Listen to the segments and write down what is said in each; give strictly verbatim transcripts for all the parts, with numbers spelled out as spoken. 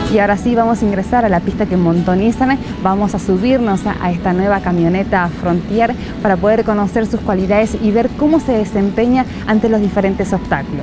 Y ahora sí vamos a ingresar a la pista que montó Nissan, vamos a subirnos a, a esta nueva camioneta Frontier para poder conocer sus cualidades y ver cómo se desempeña ante los diferentes obstáculos.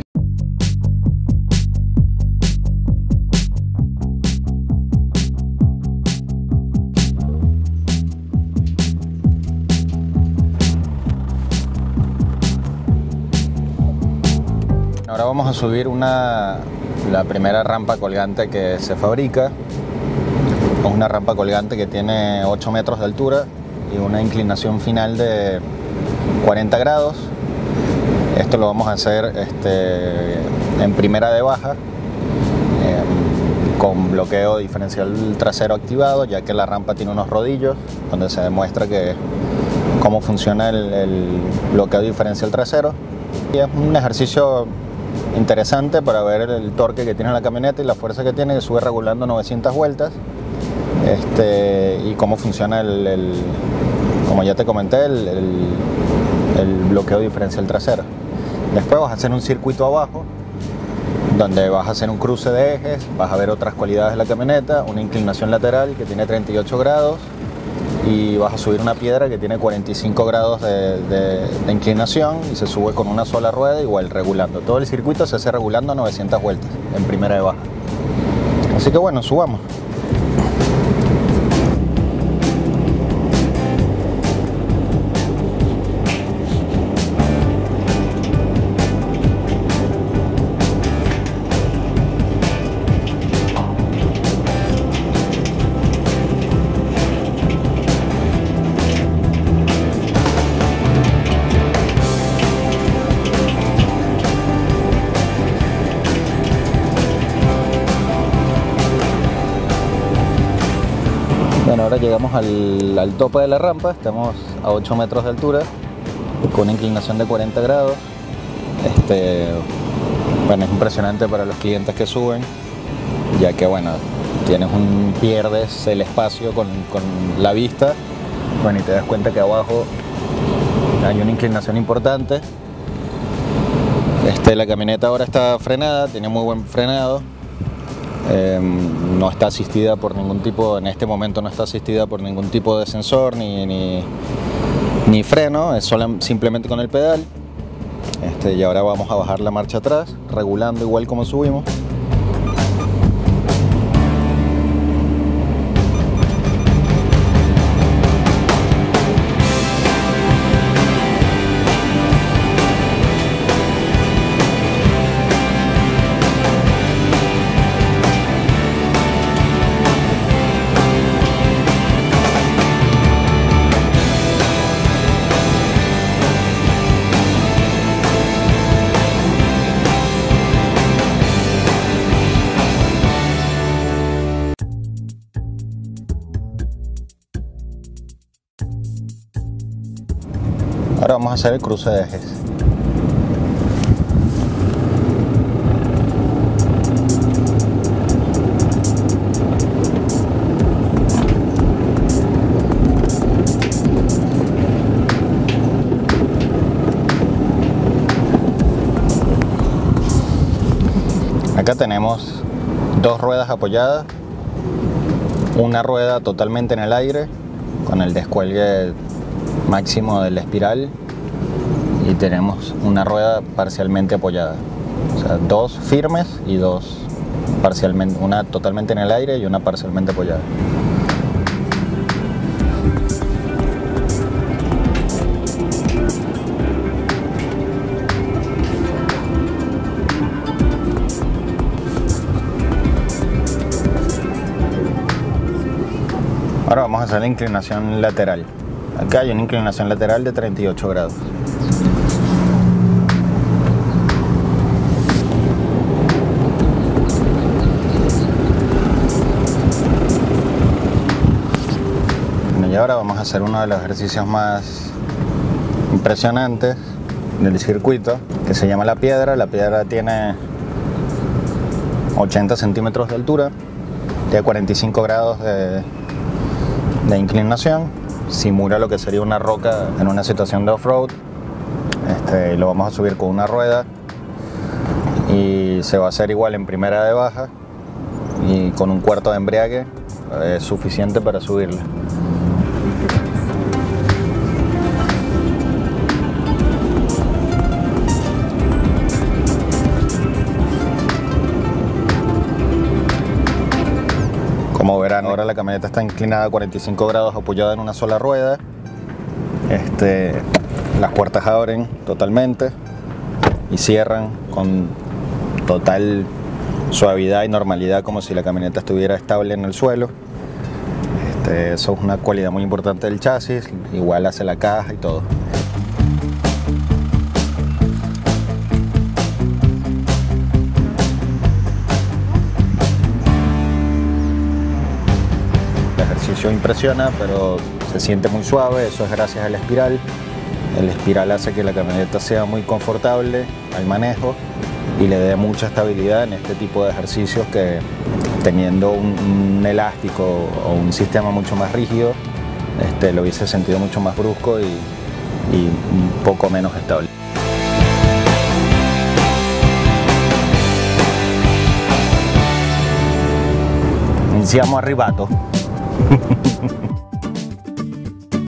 Ahora vamos a subir una, la primera rampa colgante que se fabrica. Es una rampa colgante que tiene ocho metros de altura y una inclinación final de cuarenta grados. Esto lo vamos a hacer este, en primera de baja, eh, con bloqueo diferencial trasero activado, ya que la rampa tiene unos rodillos donde se demuestra que, cómo funciona el, el bloqueo diferencial trasero. Y es un ejercicio interesante para ver el torque que tiene la camioneta y la fuerza que tiene, que sube regulando novecientas vueltas, este, y cómo funciona el, el como ya te comenté, el, el, el bloqueo diferencial trasero. Después vas a hacer un circuito abajo donde vas a hacer un cruce de ejes, vas a ver otras cualidades de la camioneta, una inclinación lateral que tiene treinta y ocho grados y vas a subir una piedra que tiene cuarenta y cinco grados de, de, de inclinación y se sube con una sola rueda, igual regulando. Todo el circuito se hace regulando a novecientas vueltas en primera de baja. Así que bueno, subamos. Bueno, ahora llegamos al, al tope de la rampa, estamos a ocho metros de altura, con una inclinación de cuarenta grados. Este, bueno, es impresionante para los clientes que suben, ya que bueno, tienes un, pierdes el espacio con, con la vista, bueno, y te das cuenta que abajo hay una inclinación importante. Este, la camioneta ahora está frenada, tiene muy buen frenado. Eh, no está asistida por ningún tipo, en este momento no está asistida por ningún tipo de sensor ni, ni, ni freno, es solo, simplemente con el pedal. Este, y ahora vamos a bajar la marcha atrás, regulando igual como subimos. Ahora vamos a hacer el cruce de ejes. Acá tenemos dos ruedas apoyadas, una rueda totalmente en el aire con el descuelgue máximo de la espiral y tenemos una rueda parcialmente apoyada, o sea, dos firmes y dos parcialmente, una totalmente en el aire y una parcialmente apoyada. Ahora vamos a hacer la inclinación lateral. Acá hay una inclinación lateral de treinta y ocho grados. Bueno, y ahora vamos a hacer uno de los ejercicios más impresionantes del circuito, que se llama la piedra. La piedra tiene ochenta centímetros de altura, tiene cuarenta y cinco grados de, de inclinación. Simula lo que sería una roca en una situación de off-road. Este, lo vamos a subir con una rueda y se va a hacer igual en primera de baja y con un cuarto de embriague es suficiente para subirla. Como verán, ahora la camioneta está inclinada a cuarenta y cinco grados, apoyada en una sola rueda. Este, las puertas abren totalmente y cierran con total suavidad y normalidad, como si la camioneta estuviera estable en el suelo. Este, eso es una cualidad muy importante del chasis, igual hace la caja y todo. El ejercicio impresiona, pero se siente muy suave, eso es gracias al espiral. El espiral hace que la camioneta sea muy confortable al manejo y le dé mucha estabilidad en este tipo de ejercicios que, teniendo un, un elástico o un sistema mucho más rígido, este, lo hubiese sentido mucho más brusco y, y un poco menos estable. Iniziamo arrivato.